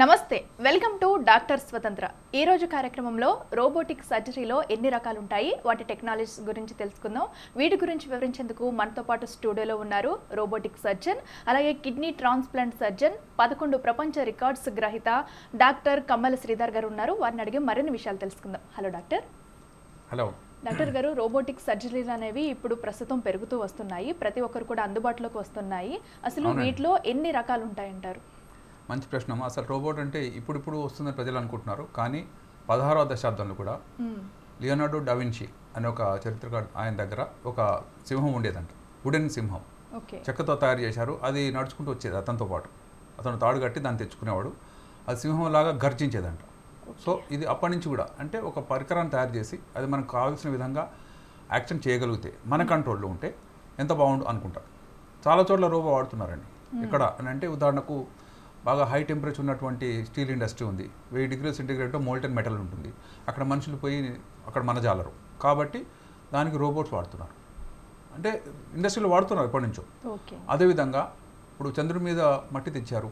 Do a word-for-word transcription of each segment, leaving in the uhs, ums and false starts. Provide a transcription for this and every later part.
నమస్తే welcome to doctor స్వతంత్ర ఈ రోజు కార్యక్రమంలో రోబోటిక్ సర్జరీలో ఎన్ని రకాలు ఉంటాయి వాటి టెక్నాలజీస్ గురించి తెలుసుకుందాం వీటి గురించి వివరించేందుకు మనతో పాటు స్టూడియోలో ఉన్నారు రోబోటిక్ సర్జన్ అలాగే కిడ్నీ ట్రాన్స్ప్లాంట్ సర్జన్ పదకొండు ప్రపంచ రికార్డ్స్ గ్రహీత డాక్టర్ కమ్మల శ్రీధర్ గారు ఉన్నారు వారిని అడిగి మరిన్ని విషయాలు తెలుసుకుందాం హలో డాక్టర్ హలో డాక్టర్ గారు రోబోటిక్ సర్జరీలు అనేవి ఇప్పుడు ప్రస్తుతం పెరుగుతూ వస్తున్నాయి ప్రతి ఒక్కరు కూడా అందుబాటులోకి వస్తున్నాయి అసలు వీటిలో ఎన్ని రకాలు ఉంటాయంటారు మంచి ప్రశ్న అసలు రోబోట్ అంటే ఇప్పుడు ఇప్పుడు వస్తుందని ప్రజలు అనుకుంటున్నారు కానీ పదహారవ దశాబ్దంలో కూడా లియోనార్డో డావిన్షీ అనే ఒక చరిత్రకారు ఆయన దగ్గర ఒక సింహం ఉండేదంట వుడెన్ సింహం చెక్కతో తయారు చేశారు అది నడుచుకుంటూ వచ్చేది అతనితో పాటు అతను తాడు కట్టి దాన్ని తెచ్చుకునేవాడు అది సింహం లాగా గర్జించేదంట సో ఇది అప్పటి నుంచి కూడా అంటే ఒక పరికరాన్ని తయారు చేసి అది మనకు కావాల్సిన విధంగా యాక్షన్ చేయగలిగితే మన కంట్రోల్లో ఉంటే ఎంత బాగుండు అనుకుంటారు చాలా చోట్ల రోబో వాడుతున్నారండి ఇక్కడ అని అంటే ఉదాహరణకు బాగా హై టెంపరేచర్ ఉన్నటువంటి స్టీల్ ఇండస్ట్రీ ఉంది వెయ్యి డిగ్రీల సెంటిగ్రేడ్లో మోల్టెన్ మెటల్ ఉంటుంది అక్కడ మనుషులు పోయి అక్కడ మనజాలరు కాబట్టి దానికి రోబోట్స్ వాడుతున్నారు అంటే ఇండస్ట్రీలో వాడుతున్నారు ఎప్పటి నుంచో అదేవిధంగా ఇప్పుడు చంద్రుడి మీద మట్టి తెచ్చారు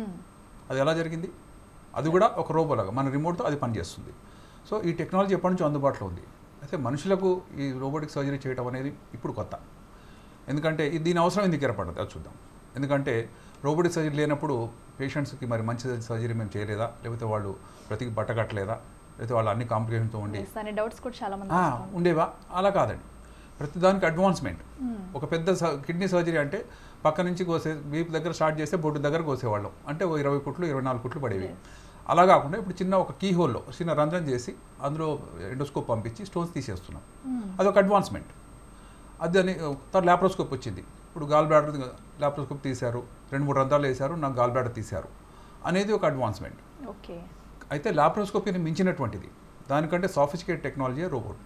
అది ఎలా జరిగింది అది కూడా ఒక రోబోలాగా మన రిమోట్తో అది పనిచేస్తుంది సో ఈ టెక్నాలజీ ఎప్పటి నుంచో అందుబాటులో ఉంది అయితే మనుషులకు ఈ రోబోటిక్ సర్జరీ చేయడం అనేది ఇప్పుడు కొత్త ఎందుకంటే దీని అవసరం ఎందుకు ఏర్పడదు అది చూద్దాం ఎందుకంటే రోబోటిక్ సర్జరీ లేనప్పుడు పేషెంట్స్కి మరి మంచి సర్జరీ మేము చేయలేదా లేకపోతే వాళ్ళు ప్రతికి బట్టగట్టలేదా లేకపోతే వాళ్ళు అన్ని కాంప్లికేషన్తో ఉండి డౌట్స్ కూడా చాలా ఉండేవా అలా కాదండి ప్రతిదానికి అడ్వాన్స్మెంట్ ఒక పెద్ద కిడ్నీ సర్జరీ అంటే పక్క నుంచి కోసే వీపు దగ్గర స్టార్ట్ చేస్తే బొడ్డు దగ్గర కోసేవాళ్ళం అంటే ఓ ఇరవై కుట్లు ఇరవై నాలుగు కుట్లు పడేవి అలా కాకుండా ఇప్పుడు చిన్న ఒక కీ హోల్లో చిన్న రంధ్రం చేసి అందులో ఎండోస్కోప్ పంపించి స్టోన్స్ తీసేస్తున్నాం అదొక అడ్వాన్స్మెంట్ అది అని తర్వాత ల్యాప్రోస్కోప్ వచ్చింది ఇప్పుడు గాల్ బ్లాడర్ ల్యాప్రోస్కోప్ తీశారు రెండు మూడు రంధ్రాలు వేశారు నాకు గాల్ బ్లాడర్ తీశారు అనేది ఒక అడ్వాన్స్మెంట్ ఓకే అయితే ల్యాప్రోస్కోపీని మించినటువంటిది దానికంటే సాఫిస్టికేట్ టెక్నాలజీ రోబోట్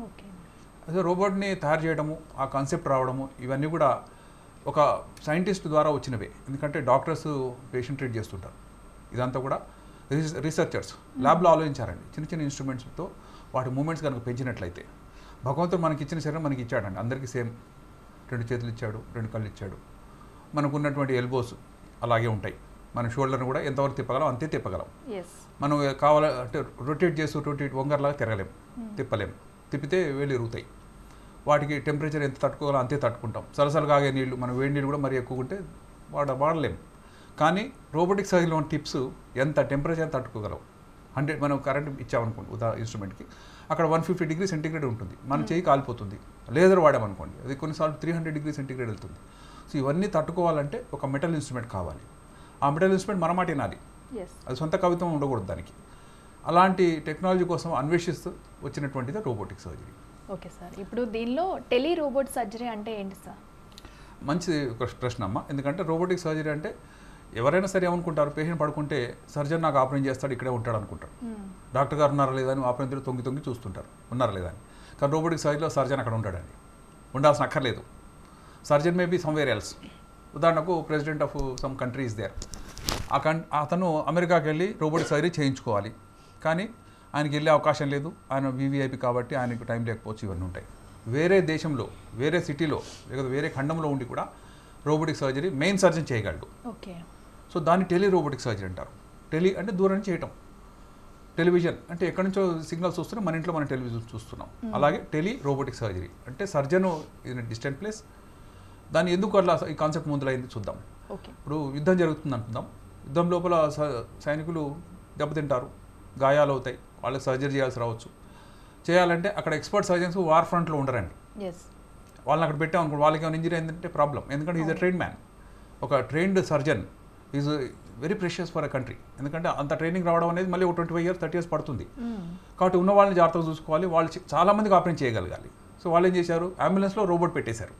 అదే రోబోట్ని తయారు చేయడము ఆ కాన్సెప్ట్ రావడము ఇవన్నీ కూడా ఒక సైంటిస్ట్ ద్వారా వచ్చినవే ఎందుకంటే డాక్టర్స్ పేషెంట్ ట్రీట్ చేస్తుంటారు ఇదంతా కూడా రీసెర్చర్స్ ల్యాబ్లో ఆలోచించారండి చిన్న చిన్న ఇన్స్ట్రుమెంట్స్తో వాటి మూమెంట్స్ కనుక పెంచినట్లయితే భగవంతుడు మనకి ఇచ్చిన శరీరం మనకి ఇచ్చాడండి అందరికీ సేమ్ రెండు చేతులు ఇచ్చాడు రెండు కళ్ళు ఇచ్చాడు మనకు ఉన్నటువంటి ఎల్బోస్ అలాగే ఉంటాయి మన షోల్డర్ని కూడా ఎంతవరకు తిప్పగలం అంతే తిప్పగలం మనం కావాల అంటే రొటేట్ చేస్తూ రొటేట్ వంగర్లాగా తిరగలేం తిప్పలేం తిప్పితే వేళ్ళు ఇరుగుతాయి వాటికి టెంపరేచర్ ఎంత తట్టుకోగలం అంతే తట్టుకుంటాం సలసలు కాగే నీళ్ళు మనం వేడి నీళ్ళు కూడా మరీ ఎక్కువ ఉంటే వాడ వాడలేం కానీ రోబోటిక్ సర్జరీలో టిప్స్ ఎంత టెంపరేచర్ తట్టుకోగలం హండ్రెడ్ మనం కరెంట్ ఇచ్చామనుకోండి ఉదా ఇన్స్ట్రుమెంట్కి అక్కడ వన్ ఫిఫ్టీ డిగ్రీ సెంటిగ్రేడ్ ఉంటుంది మన చేయి కాలిపోతుంది లేజర్ వాడామనుకోండి అది కొన్నిసార్లు త్రీ హండ్రెడ్ డిగ్రీ సెంటిగ్రేడ్ వెళ్తుంది సో ఇవన్నీ తట్టుకోవాలంటే ఒక మెటల్ ఇన్స్ట్రుమెంట్ కావాలి ఆ మెటల్ ఇన్స్ట్రుమెంట్ మన మాట వినాలి అది సొంత కవిత్వం ఉండకూడదు దానికి అలాంటి టెక్నాలజీ కోసం అన్వేషిస్తూ వచ్చినటువంటిది రోబోటిక్ సర్జరీ ఓకే సార్ ఇప్పుడు దీనిలో టెలి రోబోట్ సర్జరీ అంటే ఏంటి సార్ మంచి ప్రశ్న అమ్మ ఎందుకంటే రోబోటిక్ సర్జరీ అంటే ఎవరైనా సరే ఏమనుకుంటారు పేషెంట్ పడుకుంటే సర్జన్ నాకు ఆపరేషన్ చేస్తాడు ఇక్కడే ఉంటాడు అనుకుంటారు డాక్టర్ గారు ఉన్నారా లేదా అని ఆపరేషన్ తొంగి తొంగి చూస్తుంటారు ఉన్నారా లేదా అని కానీ రోబోటిక్ సర్జరీలో సర్జన్ అక్కడ ఉంటాడండి ఉండాల్సిన అక్కర్లేదు surgeon may be somewhere else ఉదాహరణకు president of some country is there uh come అతను అమెరికాకి వెళ్ళి రోబోటిక్ సర్జరీ చేయించుకోవాలి కానీ ఆయనకి వెళ్ళే అవకాశం లేదు ఆయన వీవీఐపీ కాబట్టి ఆయనకు టైం లేకపోవచ్చు ఇవన్నీ ఉంటాయి వేరే దేశంలో వేరే సిటీలో లేదా వేరే ఖండంలో ఉండి కూడా రోబోటిక్ సర్జరీ మెయిన్ సర్జన్ చేయగలడు ఓకే సో దాన్ని టెలి రోబోటిక్ సర్జరీ అంటారు టెలి అంటే దూరం నుంచి చేయటం టెలివిజన్ అంటే ఎక్కడి నుంచో సిగ్నల్స్ వస్తున్నాయి మన ఇంట్లో మనం టెలివిజన్ చూస్తున్నాం అలాగే టెలి రోబోటిక్ సర్జరీ అంటే సర్జన్ ఇన్ డిస్టెంట్ ప్లేస్ దాన్ని ఎందుకు అట్లా ఈ కాన్సెప్ట్ ముందులైంది చూద్దాం ఇప్పుడు యుద్ధం జరుగుతుంది అనుకుందాం యుద్ధం లోపల సైనికులు దెబ్బతింటారు గాయాలు అవుతాయి వాళ్ళకి సర్జరీ చేయాల్సి రావచ్చు చేయాలంటే అక్కడ ఎక్స్పర్ట్ సర్జన్స్ వార్ ఫ్రంట్లో ఉండరండి వాళ్ళని అక్కడ పెట్టాం అనుకోండి వాళ్ళకి ఏమైనా ఇంజరీ అయిందంటే ప్రాబ్లం ఎందుకంటే ఈజ్ అ ట్రైన్ మ్యాన్ ఒక trained surgeon is very precious for a country ఎందుకంటే అంత ట్రైనింగ్ రావడం అనేది మళ్ళీ ఒక twenty five years thirty years పడుతుంది కాబట్టి ఉన్న వాళ్ళని జాగ్రత్తగా చూసుకోవాలి వాళ్ళు చాలా మందికి ఆపరేషన్ చేయగలగాలి సో వాళ్ళు ఏం చేశారు అంబులెన్స్లో రోబోట్ పెట్టేశారు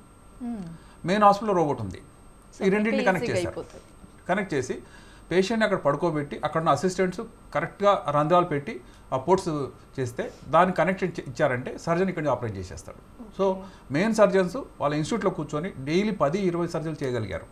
మెయిన్ హాస్పిటల్లో రోబోట్ ఉంది ఈ రెండింటిని కనెక్ట్ చేశారు కనెక్ట్ చేసి పేషెంట్ని అక్కడ పడుకోబెట్టి అక్కడ ఉన్న అసిస్టెంట్స్ కరెక్ట్గా రంధ్రాలు పెట్టి ఆ పోర్ట్స్ చేస్తే దాన్ని కనెక్ట్ ఇచ్చారంటే సర్జన్ ఇక్కడ ఆపరేట్ చేసేస్తాడు సో మెయిన్ సర్జన్స్ వాళ్ళ ఇన్స్టిట్యూట్లో కూర్చొని డైలీ పది ఇరవై సర్జరీలు చేయగలిగారు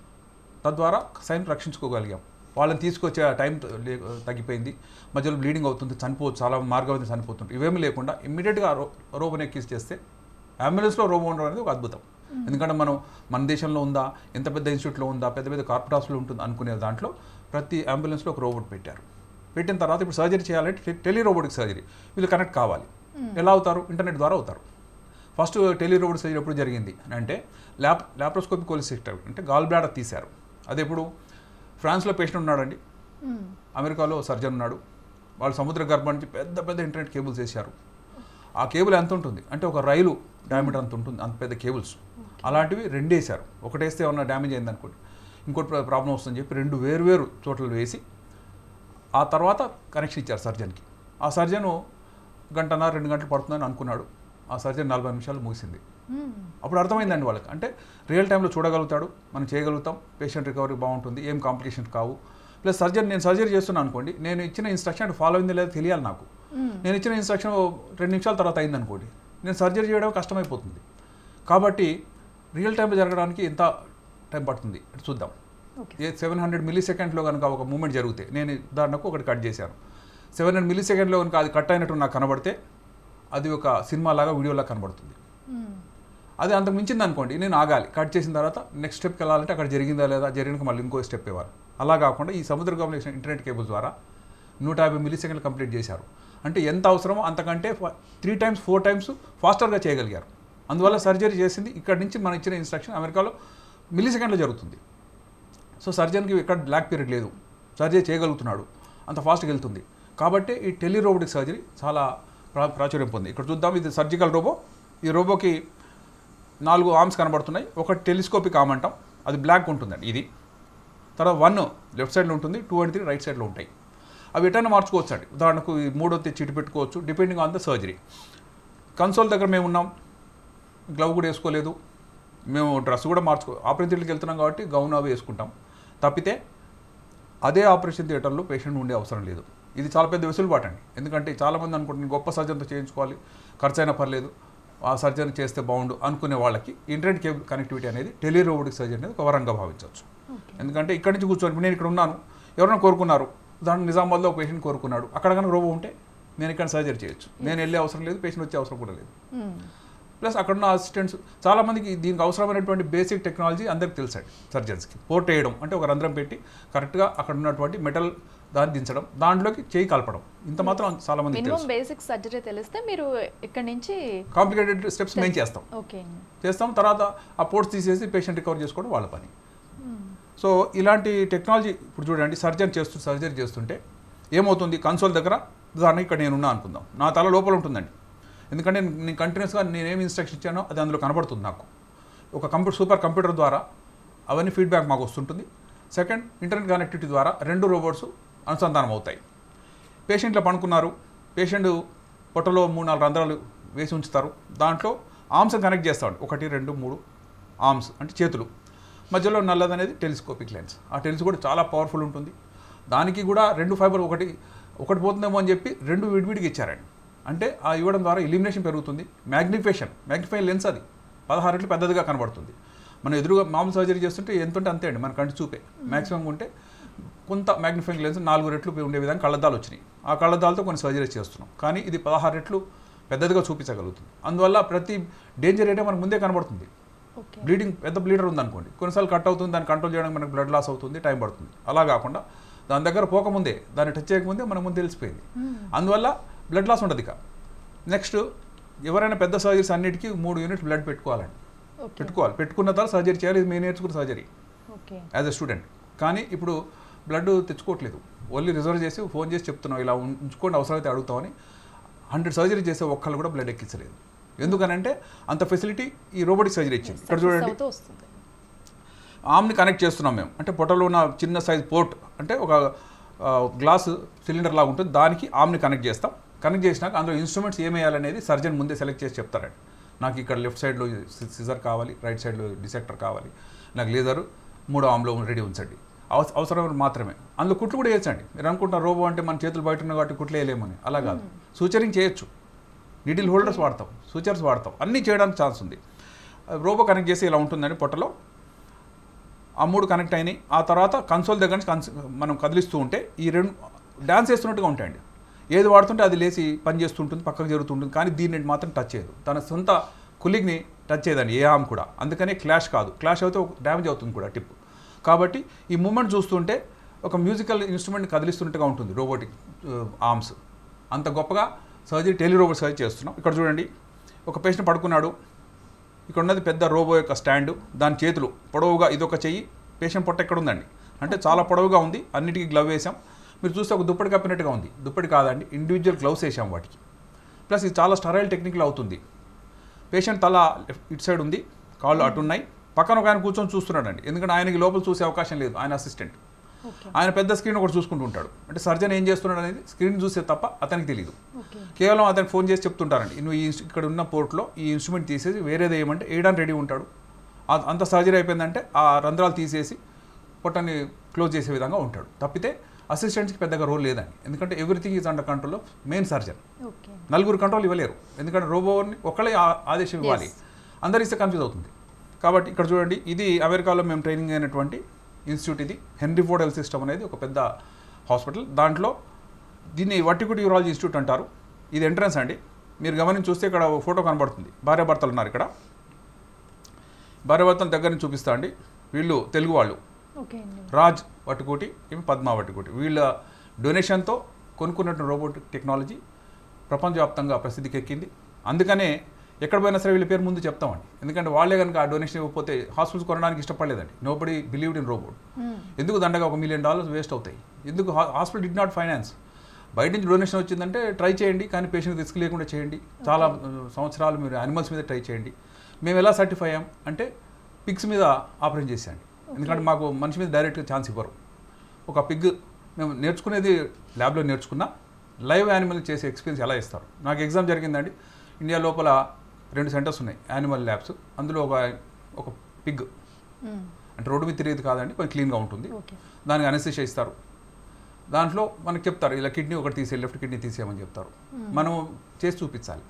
తద్వారా సైన్ రక్షించుకోగలిగాం వాళ్ళని తీసుకొచ్చే టైం తగ్గిపోయింది మధ్యలో బ్లీడింగ్ అవుతుంది చనిపోవచ్చు చాలా మార్గం చనిపోతుంది ఇవేమీ లేకుండా ఇమ్మీడియట్గా రో రోబోని ఎక్కిస్ చేస్తే అంబులెన్స్లో రోబో ఉండడం అనేది ఒక అద్భుతం ఎందుకంటే మనం మన దేశంలో ఉందా ఎంత పెద్ద ఇన్స్టిట్యూట్లో ఉందా పెద్ద పెద్ద కార్పొరేట్ హాస్పిటల్ ఉంటుంది అనుకునే దాంట్లో ప్రతి అంబులెన్స్లో ఒక రోబోట్ పెట్టారు. పెట్టిన తర్వాత ఇప్పుడు సర్జరీ చేయాలంటే టెలి రోబోటిక్ సర్జరీ వీళ్ళు కనెక్ట్ కావాలి. ఎలా అవుతారు? ఇంటర్నెట్ ద్వారా అవుతారు. ఫస్ట్ టెలి రోబోటిక్ సర్జరీ ఎప్పుడు జరిగింది అంటే ల్యాప్ ల్యాప్రోస్కోపిక్ కోలిసిస్టెక్టమీ అంటే గాల్ బ్లాడర్ తీశారు. అది ఎప్పుడు ఫ్రాన్స్లో పేషెంట్ ఉన్నాడండి, అమెరికాలో సర్జన్ ఉన్నాడు. వాళ్ళు సముద్ర గర్భం నుంచి పెద్ద పెద్ద ఇంటర్నెట్ కేబుల్స్ వేశారు. ఆ కేబుల్ ఎంత ఉంటుంది అంటే ఒక రైలు డయామీటర్ అంత ఉంటుంది, అంత పెద్ద కేబుల్స్. అలాంటివి రెండు వేశారు. ఒకటి వేస్తే ఏమన్నా డ్యామేజ్ అయింది అనుకోండి, ఇంకోటి ప్రాబ్లం వస్తుందని చెప్పి రెండు వేరు వేరు చోట్ల వేసి ఆ తర్వాత కనెక్షన్ ఇచ్చారు సర్జన్కి. ఆ సర్జను గంటన్నర రెండు గంటలు పడుతుందని అనుకున్నాడు. ఆ సర్జన్ నలభై నిమిషాలు ముగిసింది. అప్పుడు అర్థమైందండి వాళ్ళకి, అంటే రియల్ టైంలో చూడగలుగుతాడు, మనం చేయగలుగుతాం, పేషెంట్ రికవరీ బాగుంటుంది, ఏం కాంప్లికేషన్స్ కావు. ప్లస్ సర్జన్ నేను సర్జరీ చేస్తున్నాను అనుకోండి, నేను ఇచ్చిన ఇన్స్ట్రక్షన్ ఫాలో అయింది లేదా తెలియాలి నాకు. నేను ఇచ్చిన ఇన్స్ట్రక్షన్ రెండు నిమిషాల తర్వాత అయింది అనుకోండి, నేను సర్జరీ చేయడం కష్టమైపోతుంది. కాబట్టి రియల్ టైంలో జరగడానికి ఎంత టైం పడుతుంది చూద్దాం. సెవెన్ హండ్రెడ్ మిల్లీ సెకండ్లో కనుక ఒక మూమెంట్ జరిగితే, నేను ఉదాహరణకు ఒకటి కట్ చేశాను, సెవెన్ హండ్రెడ్ మిల్లీ సెకండ్లో కనుక అది కట్ అయినట్టు నాకు కనబడితే అది ఒక సినిమా లాగా వీడియోలా కనబడుతుంది. అది అంతకు మించింది అనుకోండి, నేను ఆగాలి. కట్ చేసిన తర్వాత నెక్స్ట్ స్టెప్కి వెళ్ళాలంటే అక్కడ జరిగిందా లేదా, జరిగినాక మళ్ళీ ఇంకో స్టెప్ ఇవ్వాలి. అలా కాకుండా ఈ సముద్ర కమ్యూనికేషన్ ఇంటర్నెట్ కేబుల్ ద్వారా నూట యాభై మిల్లీ సెకండ్లు కంప్లీట్ చేశారు. అంటే ఎంత అవసరమో అంతకంటే త్రీ టైమ్స్ ఫోర్ టైమ్స్ ఫాస్టర్గా చేయగలిగారు. అందువల్ల సర్జరీ చేసింది ఇక్కడ నుంచి మనం ఇచ్చిన ఇన్స్ట్రక్షన్ అమెరికాలో మిల్లీ సెకండ్లో జరుగుతుంది. సో సర్జన్కి ఇక్కడ బ్లాక్ పీరియడ్ లేదు, సర్జరీ చేయగలుగుతున్నాడు, అంత ఫాస్ట్గా వెళ్తుంది. కాబట్టి ఈ టెలి రోబోటిక్ సర్జరీ చాలా ప్రా ప్రాచుర్యం పొంది. ఇక్కడ చూద్దాం, ఇది సర్జికల్ రోబో. ఈ రోబోకి నాలుగు ఆర్మ్స్ కనబడుతున్నాయి. ఒకటి టెలిస్కోపిక్ ఆర్మ్ అంటాం, అది బ్లాక్ ఉంటుందండి. ఇది తర్వాత వన్ లెఫ్ట్ సైడ్లో ఉంటుంది, టూ అండ్ త్రీ రైట్ సైడ్లో ఉంటాయి. అవి ఎటైనా మార్చుకోవచ్చు అండి. ఉదాహరణకు ఈ మూడో చిటి పెట్టుకోవచ్చు depending on the surgery. Console దగ్గర మేము ఉన్నాం, గ్లవ్ కూడా వేసుకోలేదు, మేము డ్రెస్ కూడా మార్చుకో ఆపరేషన్ థియేటర్కి వెళ్తున్నాం కాబట్టి గౌన్ అవి వేసుకుంటాం. తప్పితే అదే ఆపరేషన్ థియేటర్లో పేషెంట్ ఉండే అవసరం లేదు. ఇది చాలా పెద్ద వెసులుబాటు అండి. ఎందుకంటే చాలామంది అనుకుంటున్నారు గొప్ప సర్జన్తో చేయించుకోవాలి, ఖర్చు అయినా పర్లేదు, ఆ సర్జరీ చేస్తే బాగుండు అనుకునే వాళ్ళకి ఇంటర్నెట్ కేబుల్ కనెక్టివిటీ అనేది టెలి రోబోటిక్ సర్జరీ అనేది ఒక వరంగా భావించవచ్చు. ఎందుకంటే ఇక్కడి నుంచి కూర్చొని నేను ఇక్కడ ఉన్నాను, ఎవరైనా కోరుకున్నారు, దాని నిజామాబాద్లో ఒక పేషెంట్ కోరుకున్నాడు, అక్కడ కనుక రోబో ఉంటే నేను ఇక్కడ సర్జరీ చేయొచ్చు. నేను వెళ్ళే అవసరం లేదు, పేషెంట్ వచ్చే అవసరం కూడా లేదు. ప్లస్ అక్కడున్న అసిస్టెంట్స్ చాలామందికి దీనికి అవసరమైనటువంటి బేసిక్ టెక్నాలజీ అందరికి తెలుసండి. సర్జన్స్కి పోర్ట్ వేయడం అంటే ఒక రంధ్రం పెట్టి కరెక్ట్గా అక్కడ ఉన్నటువంటి మెటల్ దాన్ని దించడం, దాంట్లోకి చేయి కలపడం, ఇంత మాత్రం చాలా మంది తెలుసు. బేసిక్ సర్జరీ తెలిస్తే మీరు ఇక్కడ నుంచి కాంప్లికేటెడ్ స్టెప్స్ మేము చేస్తాం చేస్తాం తర్వాత ఆ పోర్ట్స్ తీసేసి పేషెంట్ రికవర్ చేసుకోవడం వాళ్ళ పని. సో ఇలాంటి టెక్నాలజీ ఇప్పుడు చూడండి, సర్జన్ చేస్తూ సర్జరీ చేస్తుంటే ఏమవుతుంది, కన్సోల్ దగ్గర దాన్ని ఇక్కడ నేను ఉన్నా అనుకుందాం, నా తల లోపల ఉంటుందండి. ఎందుకంటే నేను కంటిన్యూస్గా నేనేమి ఇన్స్ట్రక్షన్ ఇచ్చానో అది అందులో కనబడుతుంది నాకు. ఒక కంప్యూటర్ సూపర్ కంప్యూటర్ ద్వారా అవన్నీ ఫీడ్బ్యాక్ మాకు వస్తుంటుంది. సెకండ్, ఇంటర్నెట్ కనెక్టివిటీ ద్వారా రెండు రోబోట్స్ అనుసంధానం అవుతాయి. పేషెంట్లో పడుకున్నారు, పేషెంట్ పొట్టలో మూడు నాలుగు రంధ్రాలు వేసి ఉంచుతారు, దాంట్లో ఆర్మ్స్ కనెక్ట్ చేస్తాడు, ఒకటి రెండు మూడు ఆర్మ్స్ అంటే చేతులు, మధ్యలో నల్లది అనేది టెలిస్కోపిక్ లెన్స్. ఆ టెలిస్ కూడా చాలా పవర్ఫుల్ ఉంటుంది. దానికి కూడా రెండు ఫైబర్ ఒకటి ఒకటి పోతుందేమో అని చెప్పి రెండు విడివిడికి ఇచ్చారండి. అంటే ఆ ఇవ్వడం ద్వారా ఇల్యూమినేషన్ పెరుగుతుంది, మ్యాగ్నిఫికేషన్ మ్యాగ్నిఫై లెన్స్ అది పదహారు రెట్లు పెద్దదిగా కనబడుతుంది. మనం ఎదురుగా మామూలు సర్జరీ చేస్తుంటే ఎంత ఉంటే అంతే అండి, మన కంటి చూపే మ్యాక్సిమం ఉంటే కొంత మ్యాగ్నిఫైయింగ్ లెన్స్ నాలుగు రెట్లు ఉండే విధంగా కళ్ళద్దాలు వచ్చినాయి. ఆ కళ్ళద్దాలతో కొన్ని సర్జరీ చేస్తున్నాం, కానీ ఇది పదహారు రెట్లు పెద్దదిగా చూపించగలుగుతుంది. అందువల్ల ప్రతి డేంజర్ ఏరియా మనకు ముందే కనబడుతుంది. బ్లీడింగ్ పెద్ద బ్లీడర్ ఉందనుకోండి, కొన్నిసార్లు కట్ అవుతుంది, దాన్ని కంట్రోల్ చేయడానికి మనకు బ్లడ్ లాస్ అవుతుంది, టైం పడుతుంది. అలా కాకుండా దాని దగ్గర పోకముందే, దాన్ని టచ్ చేయకముందే మన ముందు తెలిసిపోయింది. అందువల్ల బ్లడ్ లాస్ ఉండదు. ఇక నెక్స్ట్ ఎవరైనా పెద్ద సర్జరీస్ అన్నిటికీ మూడు యూనిట్స్ బ్లడ్ పెట్టుకోవాలండి, పెట్టుకోవాలి. పెట్టుకున్న తర్వాత సర్జరీ చేయాలి, ఇది మేము నేర్చుకున్న సర్జరీ యాజ్ ఎ స్టూడెంట్. కానీ ఇప్పుడు బ్లడ్ తెచ్చుకోవట్లేదు, ఓన్లీ రిజర్వ్ చేసి ఫోన్ చేసి చెప్తున్నాం ఇలా ఉంచుకోండి, అవసరమైతే అడుగుతామని. హండ్రెడ్ సర్జరీ చేసే ఒక్కళ్ళు కూడా బ్లడ్ ఎక్కించలేదు. ఎందుకనంటే అంత ఫెసిలిటీ ఈ రోబోటిక్ సర్జరీ ఇచ్చింది. ఇక్కడ చూడండి, ఆర్మ్ని కనెక్ట్ చేస్తున్నాం మేము, అంటే పొట్టలో ఉన్న చిన్న సైజ్ పోర్ట్ అంటే ఒక గ్లాస్ సిలిండర్ లాగా ఉంటుంది, దానికి ఆర్మ్ని కనెక్ట్ చేస్తాం. కనెక్ట్ చేసినాక అందులో ఇన్స్ట్రుమెంట్స్ ఏమేయాలనేది సర్జన్ ముందే సెలెక్ట్ చేసి చెప్తారండి. నాకు ఇక్కడ లెఫ్ట్ సైడ్లో సిజర్ కావాలి, రైట్ సైడ్లో డిసెక్టర్ కావాలి, నాకు లేజర్ మూడో ఆర్మ్లో రెడీ ఉంచండి, అవస అవసరం మాత్రమే. అందులో కుట్లు కూడా వేయచ్చండి. మీరు అనుకుంటారు రోబో అంటే మన చేతులు బయట ఉన్న కాబట్టి కుట్లు వేయలేమని, అలా కాదు. సూచరింగ్ చేయొచ్చు, నీడిల్ హోల్డర్స్ వాడతాం, సూచర్స్ వాడతాం, అన్నీ చేయడానికి ఛాన్స్ ఉంది. రోబో కనెక్ట్ చేసి ఇలా ఉంటుందని పొట్టలో ఆ మూడు కనెక్ట్ అయినాయి. ఆ తర్వాత కన్సోల్ దగ్గర నుంచి కన్స్ మనం కదిలిస్తూ ఉంటే ఈ రెండు డ్యాన్స్ వేస్తున్నట్టుగా ఉంటాయండి. ఏది వాడుతుంటే అది లేచి పని చేస్తుంటుంది, పక్కకు జరుగుతుంటుంది, కానీ దీన్ని మాత్రం టచ్ చేయదు. తన సొంత కులిగ్ని టచ్ చేయదండి ఏ ఆర్మ్ కూడా. అందుకనే క్లాష్ కాదు, క్లాష్ అయితే డ్యామేజ్ అవుతుంది కూడా టిప్. కాబట్టి ఈ మూమెంట్ చూస్తుంటే ఒక మ్యూజికల్ ఇన్స్ట్రుమెంట్ కదిలిస్తున్నట్టుగా ఉంటుంది రోబోటిక్ ఆర్మ్స్. అంత గొప్పగా సర్జరీ టెలి రోబోట్ సర్జరీ చేస్తున్నాం. ఇక్కడ చూడండి, ఒక పేషెంట్ పడుకున్నాడు, ఇక్కడ ఉన్నది పెద్ద రోబో యొక్క స్టాండు, దాని చేతులు పొడవుగా ఇదొక చెయ్యి, పేషెంట్ పొట్ట ఎక్కడ ఉందండి అంటే చాలా పొడవుగా ఉంది, అన్నిటికీ గ్లవ్ వేసాం. మీరు చూస్తే ఒక దుప్పటి కప్పినట్టుగా ఉంది, దుప్పటి కాదండి, ఇండివిజువల్ గ్లవ్స్ వేసాం వాటికి. ప్లస్ ఇది చాలా స్టరైల్ టెక్నిక్లో అవుతుంది. పేషెంట్ తల ఇటు సైడ్ ఉంది, కాళ్ళు అటు ఉన్నాయి, పక్కన ఒక ఆయన కూర్చొని చూస్తున్నాడండి, ఎందుకంటే ఆయనకి లోపల చూసే అవకాశం లేదు, ఆయన అసిస్టెంట్. ఆయన పెద్ద స్క్రీన్ ఒకటి చూసుకుంటూ ఉంటాడు, అంటే సర్జన్ ఏం చేస్తున్నాడు అనేది స్క్రీన్ చూసే తప్ప అతనికి తెలియదు. కేవలం అతనికి ఫోన్ చేసి చెప్తుంటారండి, నువ్వు ఈ ఇక్కడ ఉన్న పోర్ట్లో ఈ ఇన్స్ట్రుమెంట్ తీసేసి వేరేది ఏమంటే వేయడానికి రెడీ ఉంటాడు. అంత సర్జరీ అయిపోయిందంటే ఆ రంధ్రాలు తీసేసి పొట్టని క్లోజ్ చేసే విధంగా ఉంటాడు. తప్పితే అసిస్టెంట్స్కి పెద్దగా రోల్ లేదండి, ఎందుకంటే everything is under control of main surgeon. నలుగురు కంట్రోల్ ఇవ్వలేరు, ఎందుకంటే రోబోని ఒకళ్ళే ఆదేశం ఇవ్వాలి, అందరు ఇస్తే కన్ఫ్యూజ్ అవుతుంది. కాబట్టి ఇక్కడ చూడండి, ఇది అమెరికాలో మేము ట్రైనింగ్ అయినటువంటి ఇన్స్టిట్యూట్. ఇది హెన్రీ ఫోర్డ్ హెల్త్ సిస్టమ్ అనేది ఒక పెద్ద హాస్పిటల్. దాంట్లో దీన్ని వర్టికుటి యూరాలజీ ఇన్స్టిట్యూట్ అంటారు. ఇది ఎంట్రన్స్ అండి. మీరు గమనించి చూస్తే ఇక్కడ ఫోటో కనబడుతుంది, భార్యాభర్తలు ఉన్నారు ఇక్కడ. భార్యాభర్తల దగ్గర నుంచి చూపిస్తా అండి. వీళ్ళు తెలుగు వాళ్ళు, రాజ్ వట్టుకోటి, ఏమి పద్మా వట్టుకోటి. వీళ్ళ డొనేషన్తో కొనుక్కున్నట్టు రోబోటిక్ టెక్నాలజీ ప్రపంచవ్యాప్తంగా ప్రసిద్ధికి ఎక్కింది. అందుకనే ఎక్కడ పోయినా సరే వీళ్ళ పేరు ముందు చెప్తామండి, ఎందుకంటే వాళ్ళే కనుక ఆ డొనేషన్ ఇవ్వకపోతే హాస్పిటల్స్ కొనడానికి ఇష్టపడలేదండి. Nobody believed in robot. ఎందుకు దండగా ఒక మిలియన్ డాలర్స్ వేస్ట్ అవుతాయి, ఎందుకు హాస్పిటల్ డిడ్ నాట్ ఫైనాన్స్. బయట నుంచి డొనేషన్ వచ్చిందంటే ట్రై చేయండి, కానీ పేషెంట్ రిస్క్ లేకుండా చేయండి. చాలా సంవత్సరాలు మీరు యానిమల్స్ మీద ట్రై చేయండి. మేము ఎలా సర్టిఫై అయ్యాం అంటే పిగ్స్ మీద ఆపరేషన్ చేసేయండి, ఎందుకంటే మాకు మనిషి మీద డైరెక్ట్గా ఛాన్స్ ఇవ్వరు. ఒక పిగ్ మేము నేర్చుకునేది ల్యాబ్లో నేర్చుకున్న, లైవ్ యానిమల్ చేసే ఎక్స్పీరియన్స్ ఎలా ఇస్తారు. నాకు ఎగ్జామ్ జరిగిందండి, ఇండియా లోపల రెండు సెంటర్స్ ఉన్నాయి యానిమల్ ల్యాబ్స్. అందులో ఒక ఒక పిగ్ అంటే రోడ్డు మీద తిరిగేది కాదండి, కొంచెం క్లీన్గా ఉంటుంది, దానికి అనెస్థీషియా ఇస్తారు. దాంట్లో మనకు చెప్తారు ఇలా కిడ్నీ ఒకటి తీసే, లెఫ్ట్ కిడ్నీ తీసేయమని చెప్తారు, మనం చేసి చూపించాలి.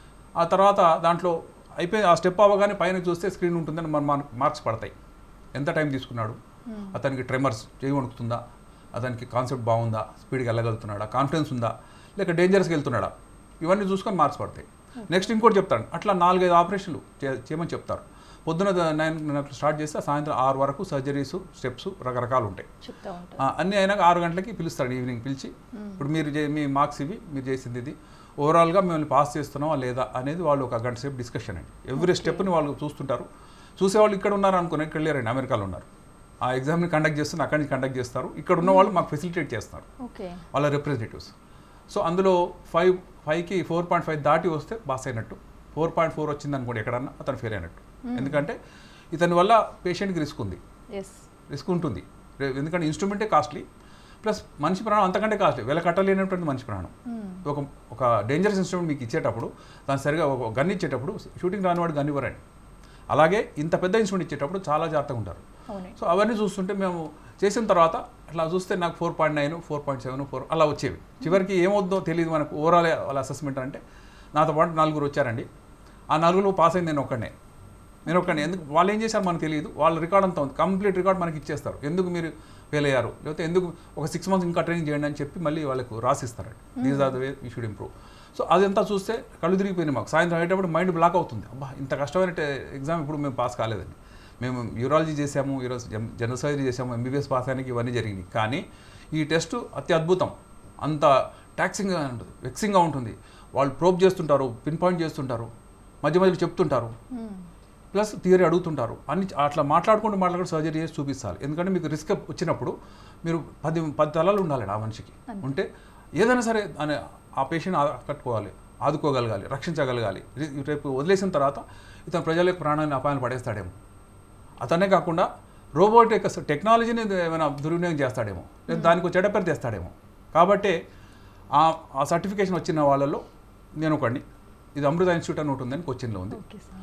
ఆ తర్వాత దాంట్లో అయిపోయి ఆ స్టెప్ అవ్వగానే పైన చూస్తే స్క్రీన్ ఉంటుందని మన మార్క్స్ పడతాయి. ఎంత టైం తీసుకున్నాడు, అతనికి ట్రెమర్స్ చేయి వణుకుతుందా, అతనికి కాన్సెప్ట్ బాగుందా, స్పీడ్గా వెళ్ళగలుగుతున్నాడా, కాన్ఫిడెన్స్ ఉందా, లేక డేంజరస్గా వెళ్తున్నాడా, ఇవన్నీ చూసుకొని మార్క్స్ పడతాయి. నెక్స్ట్ ఇంకోటి చెప్తాను, అట్లా నాలుగైదు ఆపరేషన్లు చేయమని చెప్తారు. పొద్దున నైన్ స్టార్ట్ చేస్తే సాయంత్రం ఆరు వరకు సర్జరీస్ స్టెప్స్ రకరకాలు ఉంటాయి. అన్నీ అయినాక ఆరు గంటలకి పిలుస్తాడు ఈవినింగ్ పిలిచి, ఇప్పుడు మీరు మీ మార్క్స్ ఇవి, మీరు చేసింది ఇది, ఓవరాల్గా మిమ్మల్ని పాస్ చేస్తున్నావా లేదా అనేది వాళ్ళు ఒక గంట సేపు డిస్కషన్ అండి. ఎవ్రీ స్టెప్ని వాళ్ళు చూస్తుంటారు. చూసేవాళ్ళు ఇక్కడ ఉన్నారు అనుకుని ఇక్కడ లేరండి, అమెరికాలో ఉన్నారు. ఆ ఎగ్జామ్ని కండక్ట్ చేస్తున్నారు, అక్కడి నుంచి కండక్ట్ చేస్తారు. ఇక్కడ ఉన్న వాళ్ళు మాకు ఫెసిలిటేట్ చేస్తారు, వాళ్ళ రిప్రజెంటేటివ్స్. సో అందులో ఫైవ్ ఫైవ్కి ఫోర్ పాయింట్ ఫైవ్ దాటి వస్తే పాస్ అయినట్టు, ఫోర్ పాయింట్ ఫోర్ వచ్చింది అనుకోండి ఎక్కడన్నా అతను ఫెయిల్ అయినట్టు. ఎందుకంటే ఇతని వల్ల పేషెంట్కి రిస్క్ ఉంది, రిస్క్ ఉంటుంది. ఎందుకంటే ఇన్స్ట్రుమెంటే కాస్ట్లీ, ప్లస్ మనిషి ప్రాణం అంతకంటే కాస్ట్లీ, వెల కట్టలేనటువంటి మనిషి ప్రాణం. ఒక ఒక డేంజరస్ ఇన్స్ట్రుమెంట్ మీకు ఇచ్చేటప్పుడు, దాని సరిగా ఒక గన్ ఇచ్చేటప్పుడు షూటింగ్ రానివాడు గన్ ఇవ్వరండి. అలాగే ఇంత పెద్ద ఇన్స్ట్రుమెంట్ ఇచ్చేటప్పుడు చాలా జాగ్రత్తగా ఉంటారు. సో అవన్నీ చూస్తుంటే మేము చేసిన తర్వాత అట్లా చూస్తే నాకు four point nine four point seven four అలా వచ్చేవి. చివరికి ఏమవుద్దో తెలియదు మనకు. ఓవరాల్ వాళ్ళ అసెస్మెంట్ అంటే నాతో పాటు నలుగురు వచ్చారండి. ఆ నలుగురు పాస్ అయింది నేను ఒక్కడే నేను ఒక్కడే ఎందుకు వాళ్ళు ఏం చేశారు మనకు తెలియదు. వాళ్ళ రికార్డ్ అంతా ఉంది, కంప్లీట్ రికార్డ్ మనకి ఇచ్చేస్తారు. ఎందుకు మీరు ఫెయిల్ అయ్యారు, లేకపోతే ఎందుకు ఒక సిక్స్ మంత్స్ ఇంకా ట్రైనింగ్ చేయండి అని చెప్పి మళ్ళీ వాళ్ళకు రాసిస్తారండి. These are the way you should improve. So అదంతా చూస్తే కళ్ళు తిరిగిపోయింది మాకు. సాయంత్రం అయ్యేటప్పుడు మైండ్ బ్లాక్ అవుతుంది. అబ్బా ఇంత కష్టమైన ఎగ్జామ్ ఇప్పుడు మేము పాస్ కాలేదండి. మేము యూరాలజీ చేసాము, ఈరోజు జనరల్ సర్జరీ చేసాము, ఎంబీబీఎస్ పాస్ అయ్యానికి ఇవన్నీ జరిగినాయి. కానీ ఈ టెస్ట్ అతి అద్భుతం, అంత ట్యాక్సింగ్గా ఉంటుంది, వెక్సింగ్గా ఉంటుంది. వాళ్ళు ప్రోబ్ చేస్తుంటారు, పిన్ పాయింట్ చేస్తుంటారు, మధ్య మధ్యలో చెప్తుంటారు, ప్లస్ థియరీ అడుగుతుంటారు. అన్ని అట్లా మాట్లాడుకుంటూ మాట్లాడుకుంటూ సర్జరీ చేసి చూపిస్తారు. ఎందుకంటే మీకు రిస్క్ వచ్చినప్పుడు మీరు పది పది తలాలు ఉండాలి ఆ మనిషికి. ఉంటే ఏదైనా సరే అని ఆ పేషెంట్ కట్టుకోవాలి, ఆదుకోగలగాలి, రక్షించగలగాలి. రేపు వదిలేసిన తర్వాత ఇతను ప్రజల యొక్క ప్రాణాన్ని అపాయాన్ని పడేస్తాడేమో. అతనే కాకుండా రోబోట్ యొక్క టెక్నాలజీని ఏమైనా దుర్వినియోగం చేస్తాడేమో, లేదా దానికి చెడ్డపేరు తెస్తాడేమో. కాబట్టి ఆ సర్టిఫికేషన్ వచ్చిన వాళ్ళలో నేను ఒకడిని. ఇది అమృత ఇన్స్టిట్యూట్ అని ఒకటి ఉందని కొచ్చిన్లో ఉంది.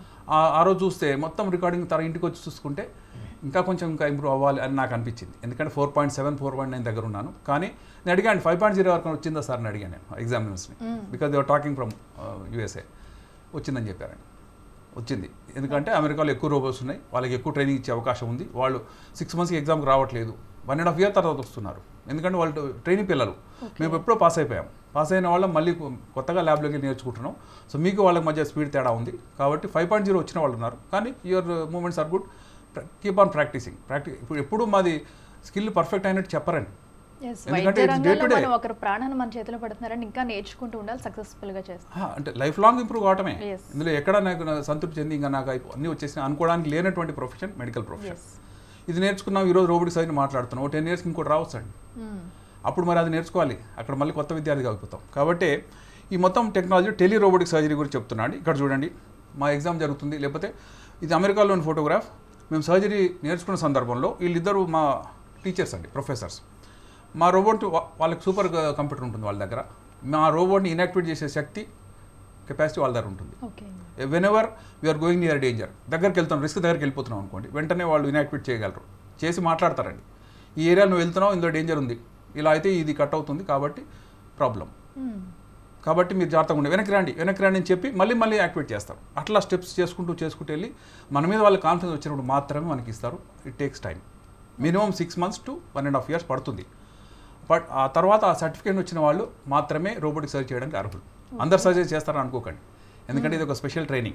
ఆ రోజు చూస్తే మొత్తం రికార్డింగ్ తర ఇంటికి వచ్చి చూసుకుంటే ఇంకా కొంచెం ఇంకా ఇంప్రూవ్ అవ్వాలి అని నాకు అనిపించింది. ఎందుకంటే four point seven four point nine దగ్గర ఉన్నాను. కానీ నేను అడిగాను ఫైవ్ పాయింట్ జీరో వరకు వచ్చిందా సార్ అని అడిగాను నేను ఎగ్జామినర్స్ని. Because they are talking from USA. వచ్చిందని చెప్పారండి. వచ్చింది. ఎందుకంటే అమెరికాలో ఎక్కువ రోబోట్స్ ఉన్నాయి, వాళ్ళకి ఎక్కువ ట్రైనింగ్ ఇచ్చే అవకాశం ఉంది. వాళ్ళు సిక్స్ మంత్స్కి ఎగ్జామ్కి రావట్లేదు, వన్ అండ్ హాఫ్ ఇయర్ తర్వాత వస్తున్నారు. ఎందుకంటే వాళ్ళు ట్రైనింగ్ పిల్లలు. మేము ఎప్పుడో పాస్ అయిపోయాం. పాస్ అయిన వాళ్ళం మళ్ళీ కొత్తగా ల్యాబ్లోకి నేర్చుకుంటున్నాం. సో మీకు వాళ్ళకి మధ్య స్పీడ్ తేడా ఉంది. కాబట్టి ఫైవ్ పాయింట్ జీరో వచ్చిన వాళ్ళు ఉన్నారు. కానీ your moments are good, keep on practising. ప్రాక్టీ ఇప్పుడు ఎప్పుడు మాది స్కిల్ పర్ఫెక్ట్ అయినట్టు చెప్పరండి. వైద్య రంగంలో మనం ఒకరు ప్రాణాన్ని మన చేతిలో పడుతున్నారని ఇంకా నేర్చుకుంటూ ఉండాలి, సక్సెస్ఫుల్ గా చేస్తాం. అంటే లైఫ్ లాంగ్ ఇంప్రూవ్ కావటమే. ఇందులో ఎక్కడ నాకు సంతృప్తి చెంది ఇంకా నాకు అన్ని వచ్చేసి అనుకోవడానికి లేనటువంటి ప్రొఫెషన్ మెడికల్ ప్రొఫెషన్. ఇది నేర్చుకున్నాం, ఈరోజు రోబోటిక్స్ సర్జరీ మాట్లాడుతున్నాం, ఓ టెన్ ఇయర్స్కి ఇంకోటి రావచ్చు అండి. అప్పుడు మరి అది నేర్చుకోవాలి, అక్కడ మళ్ళీ కొత్త విద్యార్థి అయిపోతాం. కాబట్టి ఈ మొత్తం టెక్నాలజీ టెలి రోబోటిక్ సర్జరీ గురించి చెప్తున్నాను. ఇక్కడ చూడండి, మా ఎగ్జామ్ జరుగుతుంది, లేకపోతే ఇది అమెరికాలోని ఫోటోగ్రాఫ్. మేము సర్జరీ నేర్చుకున్న సందర్భంలో వీళ్ళిద్దరూ మా టీచర్స్ అండి, ప్రొఫెసర్స్. మా రోబోట్ వాళ్ళకి సూపర్ కంప్యూటర్ ఉంటుంది వాళ్ళ దగ్గర. మా రోబోట్ని ఇన్యాక్టివేట్ చేసే శక్తి కెపాసిటీ వాళ్ళ దగ్గర ఉంటుంది. Whenever we are going near danger, దగ్గరికి వెళ్తాం, రిస్క్ దగ్గరికి వెళ్ళిపోతున్నాం అనుకోండి, వెంటనే వాళ్ళు ఇన్యాక్టివేట్ చేయగలరు, చేసి మాట్లాడతారండి. ఈ ఏరియా నువ్వు వెళ్తున్నావు, ఇందులో డేంజర్ ఉంది, ఇలా అయితే ఇది కట్ అవుతుంది కాబట్టి ప్రాబ్లం, కాబట్టి మీరు జాగ్రత్తగా ఉండే, వెనక్కి రండి వెనక్కి రండి అని చెప్పి మళ్ళీ మళ్ళీ యాక్టివేట్ చేస్తారు. అట్లా స్టెప్స్ చేసుకుంటూ చేసుకుంటూ వెళ్ళి మన మీద వాళ్ళ కాన్ఫిడెన్స్ వచ్చినప్పుడు మాత్రమే మనకి ఇస్తారు. It takes time, minimum six months to one and half years పడుతుంది. బట్ ఆ తర్వాత ఆ సర్టిఫికేట్ వచ్చిన వాళ్ళు మాత్రమే రోబోటిక్ సర్జరీ చేయడానికి అర్హులు. అందరు సర్జరీ చేస్తారని అనుకోకండి, ఎందుకంటే ఇది ఒక స్పెషల్ ట్రైనింగ్.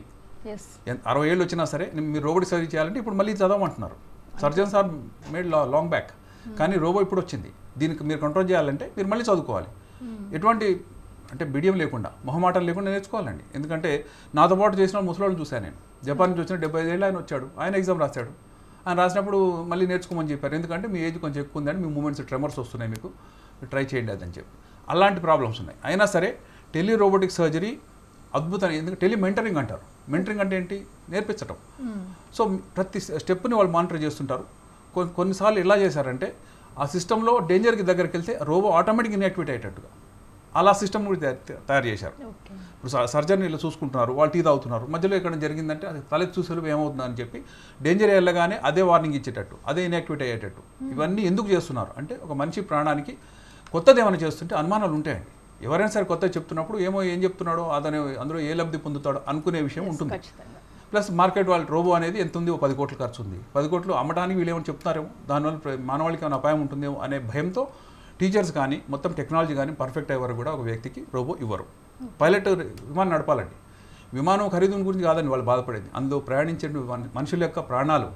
అరవై ఏళ్ళు వచ్చినా సరే మీరు రోబోటిక్ సర్జరీ చేయాలంటే ఇప్పుడు మళ్ళీ చదవమంటున్నారు. Surgeons are made long back, కానీ రోబో ఇప్పుడు వచ్చింది, దీనికి మీరు కంట్రోల్ చేయాలంటే మీరు మళ్ళీ చదువుకోవాలి. ఎటువంటి అంటే బిడియం లేకుండా, మొహమాటం లేకుండా నేర్చుకోవాలండి. ఎందుకంటే నాతో పాటు చేసిన ముసలాళ్ళు చూశాను నేను. జపాన్ నుంచి వచ్చిన డెబ్బై ఐదు ఏళ్ళు ఆయన వచ్చాడు, ఆయన ఎగ్జామ్ రాశాడు. ఆయన రాసినప్పుడు మళ్ళీ నేర్చుకోమని చెప్పారు, ఎందుకంటే మీ ఏజ్ కొంచెం ఎక్కువ ఉందని, మీ మూమెంట్స్ ట్రెమర్స్ వస్తున్నాయి, మీకు ట్రై చేయండి అదని చెప్పి. అలాంటి ప్రాబ్లమ్స్ ఉన్నాయి. అయినా సరే టెలి రోబోటిక్ సర్జరీ అద్భుతం. ఎందుకంటే టెలి మెంటరింగ్ అంటారు. మెంటరింగ్ అంటే ఏంటి? నేర్పించడం. సో ప్రతి స్టెప్ని వాళ్ళు మానిటర్ చేస్తుంటారు. కొన్ని కొన్నిసార్లు ఎలా చేశారంటే ఆ సిస్టంలో డేంజర్కి దగ్గరికి వెళ్తే రోబో ఆటోమేటిక్ ఇన్యాక్టివేట్ అయ్యేటట్టుగా అలా సిస్టమ్ కూడా తయారు చేశారు. ఇప్పుడు సర్జన్ ఇలా చూసుకుంటున్నారు, వాళ్ళు టీ తాగుతున్నారు, మధ్యలో ఎక్కడ జరిగిందంటే అది తలెత్తి చూసేలోపు ఏమవుతుందని చెప్పి డేంజర్ వెళ్ళగానే అదే వార్నింగ్ ఇచ్చేటట్టు, అదే ఇన్యాక్టివేట్ అయ్యేటట్టు. ఇవన్నీ ఎందుకు చేస్తున్నారు అంటే ఒక మనిషి ప్రాణానికి కొత్తది ఏమైనా చేస్తుంటే అనుమానాలు ఉంటాయండి. ఎవరైనా సరే కొత్తగా చెప్తున్నప్పుడు ఏమో ఏం చెప్తున్నాడో అతను అందులో ఏ లబ్ధి పొందుతాడో అనుకునే విషయం ఉంటుంది. ప్లస్ మార్కెట్ వాళ్ళ రోబో అనేది ఎంత ఉంది, ఓ పది కోట్ల ఖర్చు ఉంది, పది కోట్లు అమ్మడానికి వీళ్ళు ఏమైనా చెప్తున్నారేమో, దానివల్ల మానవాళికి ఏమైనా అపాయం ఉంటుందేమో అనే భయంతో టీచర్స్ కానీ మొత్తం టెక్నాలజీ కానీ పర్ఫెక్ట్ అయ్యే వరకు కూడా ఒక వ్యక్తికి రోబో ఇవ్వరు. పైలట్ విమానం నడపాలండి, విమానం ఖరీదు గురించి కాదని వాళ్ళు బాధపడేది, అందులో ప్రయాణించే మనుషుల యొక్క ప్రాణాలు.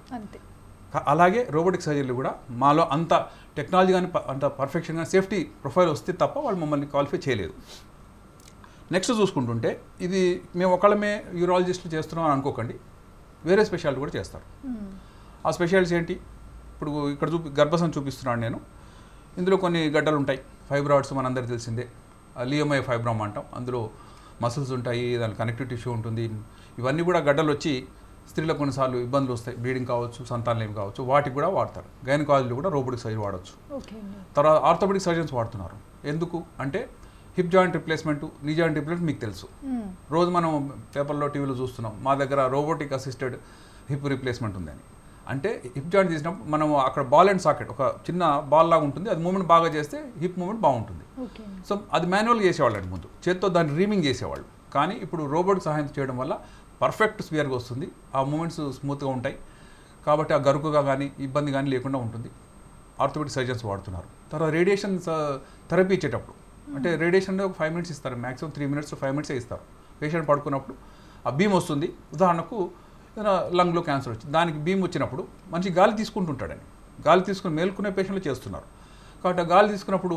అలాగే రోబోటిక్ సర్జరీలు కూడా మాలో అంత టెక్నాలజీ కానీ అంత పర్ఫెక్షన్ కానీ సేఫ్టీ ప్రొఫైల్ వస్తే తప్ప వాళ్ళు మమ్మల్ని క్వాలిఫై చేయలేదు. నెక్స్ట్ చూసుకుంటుంటే ఇది మేము ఒకళ్ళమే యూరాలజిస్టులు చేస్తున్నాం అని అనుకోకండి, వేరే స్పెషాలిటీ కూడా చేస్తారు. ఆ స్పెషాలిటీస్ ఏంటి? ఇప్పుడు ఇక్కడ చూపి గర్భసం చూపిస్తున్నాను నేను. ఇందులో కొన్ని గడ్డలు ఉంటాయి, ఫైబ్రాయిడ్స్ మనందరికీ తెలిసిందే, లియోమై ఫైబ్రోమ్ అంటాం. అందులో మసిల్స్ ఉంటాయి, దాని కనెక్టివ్ టిష్యూ ఉంటుంది. ఇవన్నీ కూడా గడ్డలు వచ్చి స్త్రీలకు కొన్నిసార్లు ఇబ్బందులు వస్తాయి, బ్లీడింగ్ కావచ్చు, సంతానలేమి కావచ్చు, వాటికి కూడా వాడతారు. గైనకాలజీలో కూడా రోబోటిక్ సర్జరీ వాడచ్చు. తర్వాత ఆర్థోపెడిక్ సర్జన్స్ వాడుతున్నారు. ఎందుకు అంటే hip joint replacement, knee joint replacement మీకు తెలుసు, రోజు మనం పేపర్లో టీవీలో చూస్తున్నాం. మా దగ్గర రోబోటిక్ అసిస్టెడ్ హిప్ రిప్లేస్మెంట్ ఉందని. అంటే హిప్ జాయింట్ తీసినప్పుడు మనం అక్కడ బాల్ అండ్ సాకెట్ ఒక చిన్న బాల్ లాగా ఉంటుంది, అది మూమెంట్ బాగా చేస్తే హిప్ మూమెంట్ బాగుంటుంది. సో అది మాన్యువల్గా చేసేవాళ్ళు అండి, ముందు చేత్తో దాన్ని రీమింగ్ చేసేవాళ్ళు. కానీ ఇప్పుడు రోబోట్ సహాయం చేయడం వల్ల పర్ఫెక్ట్ స్పియర్గా వస్తుంది, ఆ మూమెంట్స్ స్మూత్గా ఉంటాయి, కాబట్టి ఆ గరుకుగా కానీ ఇబ్బంది కానీ లేకుండా ఉంటుంది. ఆర్థోపెడిక్ సర్జన్స్ వాడుతున్నారు. తర్వాత రేడియేషన్ థెరపీ ఇచ్చేటప్పుడు, అంటే రేడియేషన్లో ఒక ఫైవ్ మినిట్స్ ఇస్తారు, మ్యాక్సిమం త్రీ మినిట్స్ ఫైవ్ మినిట్సే ఇస్తారు. పేషెంట్ పడుకున్నప్పుడు ఆ బీమ్ వస్తుంది. ఉదాహరణకు లంగ్లో క్యాన్సర్ వచ్చింది, దానికి బీమ్ వచ్చినప్పుడు మంచి గాలి తీసుకుంటుంటాడని, గాలి తీసుకుని మేల్కొనే పేషెంట్లు చేస్తున్నారు. కాబట్టి ఆ గాలి తీసుకున్నప్పుడు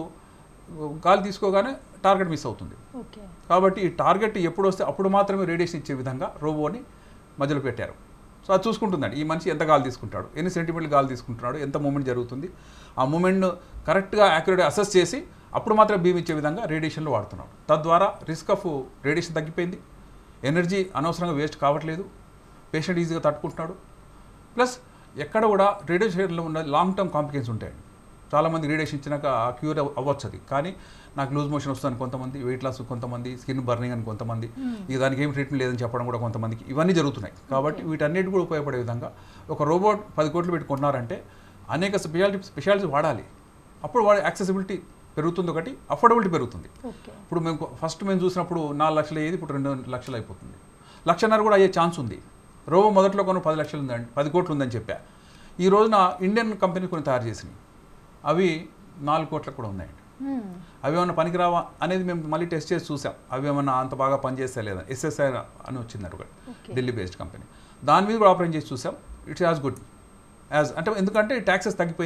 గాలి తీసుకోగానే టార్గెట్ మిస్ అవుతుంది. కాబట్టి ఈ టార్గెట్ ఎప్పుడు వస్తే అప్పుడు మాత్రమే రేడియేషన్ ఇచ్చే విధంగా రోబోని మధ్యలో పెట్టారు. సో అది చూసుకుంటుందండి ఈ మనిషి ఎంత గాలి తీసుకుంటాడు, ఎన్ని సెంటీమీటర్లు గాలి తీసుకుంటున్నాడు, ఎంత మూమెంట్ జరుగుతుంది, ఆ మూమెంట్ను కరెక్ట్గా యాక్యురేట్గా అసెస్ చేసి అప్పుడు మాత్రం బీమ్ ఇచ్చే విధంగా రేడియేషన్లో వాడుతున్నాడు. తద్వారా రిస్క్ ఆఫ్ రేడియేషన్ తగ్గిపోయింది, ఎనర్జీ అనవసరంగా వేస్ట్ కావట్లేదు, పేషెంట్ ఈజీగా తట్టుకుంటున్నాడు. ప్లస్ ఎక్కడ కూడా రేడియేషన్లో ఉన్న లాంగ్ టర్మ్ కాంప్లికేషన్స్ ఉంటాయండి. చాలామంది రేడియేషన్ ఇచ్చినాక క్యూర్ అవ్వచ్చు అది, కానీ నాకు లూజ్ మోషన్ వస్తుంది కొంతమంది, వెయిట్ లాస్ కొంతమంది, స్కిన్ బర్నింగ్ అని కొంతమంది, ఇక దానికి ఏం ట్రీట్మెంట్ లేదని చెప్పడం కూడా కొంతమందికి, ఇవన్నీ జరుగుతున్నాయి. కాబట్టి వీటన్నిటి కూడా ఉపయోగపడే విధంగా ఒక రోబోట్ పది కోట్లు పెట్టుకుంటున్నారంటే అనేక స్పెషాలిటీ స్పెషాలిటీ వాడాలి, అప్పుడు వాడి యాక్సెసిబిలిటీ పెరుగుతుంది, ఒకటి అఫోర్డబిలిటీ పెరుగుతుంది. ఇప్పుడు మేము ఫస్ట్ మేము చూసినప్పుడు నాలుగు లక్షలు అయ్యేది, ఇప్పుడు రెండు లక్షలు అయిపోతుంది, లక్షన్నర కూడా అయ్యే ఛాన్స్ ఉంది. రోబో మొదట్లో కొన్ని పది లక్షలు ఉందండి, పది కోట్లు ఉందని చెప్పా. ఈ రోజున ఇండియన్ కంపెనీ కొన్ని తయారు చేసినాయి, అవి నాలుగు కోట్లకు కూడా ఉన్నాయండి. అవి ఏమన్నా పనికిరావా అనేది మేము మళ్ళీ టెస్ట్ చేసి చూసాం, అవి ఏమన్నా అంత బాగా పనిచేస్తా లేదా. ఎస్ఎస్ఐ అని వచ్చింది ఒకటి, ఢిల్లీ బేస్డ్ కంపెనీ, దాని మీద కూడా ఆపరేట్ చేసి చూసాం. ఇట్స్ యాజ్ గుడ్ యాజ్ అంటే ఎందుకంటే ట్యాక్సెస్ తగ్గిపోయినాయి,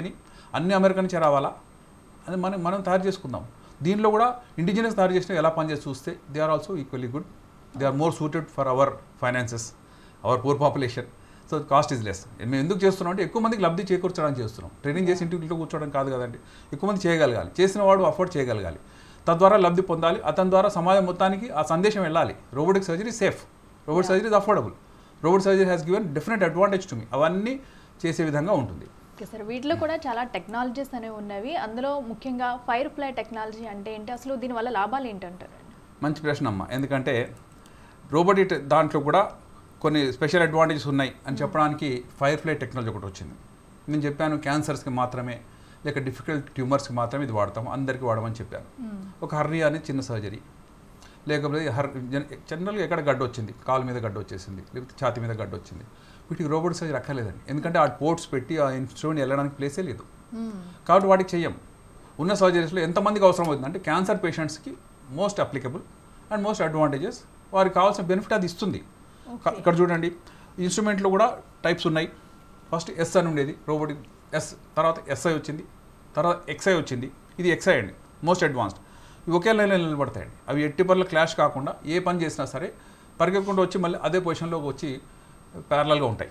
అన్ని అమెరికా నుంచి రావాలా అది మనం మనం తయారు చేసుకుందాం. దీనిలో కూడా ఇండిజినస్ తయారు చేసిన ఎలా పనిచేసి చూస్తే they are also equally good, they are more suited for our finances, our poor population. So cost is less. మేము ఎందుకు చేస్తున్నాం అంటే ఎక్కువ మందికి లబ్ధి చేకూర్చడానికి చేస్తున్నాం. ట్రైనింగ్ చేసి ఇంటికి కూర్చోవడం కాదు కదండి, ఎక్కువ మంది చేయగలగాలి, చేసిన వాడు అఫోర్డ్ చేయగలగాలి, తద్వారా లబ్ధి పొందాలి, అతని ద్వారా సమాజం మొత్తానికి ఆ సందేశం వెళ్ళాలి. Robotic surgery safe, robot surgery is affordable, robot surgery has given definite advantage to me. అవన్నీ చేసే విధంగా ఉంటుంది. ఓకే సార్, వీటిలో కూడా చాలా టెక్నాలజీస్ అనేవి ఉన్నవి. అందులో ముఖ్యంగా ఫైర్ ఫ్లై టెక్నాలజీ అంటే ఏంటి, అసలు దీనివల్ల లాభాలు ఏంటంటారు? మంచి ప్రశ్న అమ్మ. ఎందుకంటే రోబోటిక్ దాంట్లో కూడా కొన్ని స్పెషల్ అడ్వాంటేజెస్ ఉన్నాయి అని చెప్పడానికి ఫైర్ ఫ్లై టెక్నాలజీ ఒకటి వచ్చింది. నేను చెప్పాను క్యాన్సర్స్కి మాత్రమే లేక డిఫికల్ట్ ట్యూమర్స్కి మాత్రమే ఇది వాడతాము, అందరికీ వాడమని చెప్పాను. ఒక హర్నియా అనేది చిన్న సర్జరీ, లేకపోతే హర్ జనరల్గా ఎక్కడ గడ్డ వచ్చింది, కాలు మీద గడ్డ వచ్చేసింది, లేకపోతే ఛాతి మీద గడ్డ వచ్చింది, వీటికి రోబోట్ సర్జరీ అక్కర్లేదండి. ఎందుకంటే ఆ పోర్ట్స్ పెట్టి ఆ ఇన్స్ట్రుమెంట్ వెళ్ళడానికి ప్లేసే లేదు, కాబట్టి వాటికి చెయ్యం. ఉన్న సర్జరీస్లో ఎంతమందికి అవసరం అవుతుంది అంటే క్యాన్సర్ పేషెంట్స్కి most applicable and most advantages, వారికి కావాల్సిన బెనిఫిట్ అది ఇస్తుంది. ఇక్కడ చూడండి ఇన్స్ట్రుమెంట్లో కూడా టైప్స్ ఉన్నాయి. ఫస్ట్ ఎస్ అని ఉండేది రోబోటిక్ ఎస్, తర్వాత ఎస్ఐ వచ్చింది, తర్వాత ఎక్స్ఐ వచ్చింది. ఇది ఎక్స్ఐ అండి, మోస్ట్ అడ్వాన్స్డ్. ఇవి ఒకే లైన్లో నిలబడతాయండి. అవి ఎట్టి పనుల క్లాష్ కాకుండా ఏ పని చేసినా సరే పరిగెక్కకుండా వచ్చి మళ్ళీ అదే పొజిషన్లోకి వచ్చి ప్యారలల్గా ఉంటాయి.